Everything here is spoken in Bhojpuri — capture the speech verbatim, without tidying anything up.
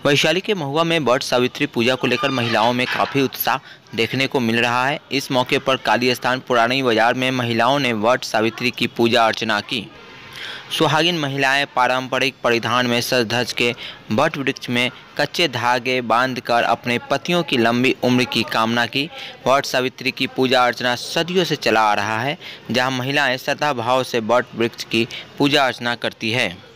वैशाली के महुआ में वट सावित्री पूजा को लेकर महिलाओं में काफ़ी उत्साह देखने को मिल रहा है। इस मौके पर काली स्थान पुरानी बाजार में महिलाओं ने वट सावित्री की पूजा अर्चना की। सुहागिन महिलाएं पारंपरिक परिधान में सज धज के वट वृक्ष में कच्चे धागे बांधकर अपने पतियों की लंबी उम्र की कामना की। वट सावित्री की पूजा अर्चना सदियों से चला आ रहा है, जहां महिलाएं श्रद्धा भाव से वट वृक्ष की पूजा अर्चना करती है।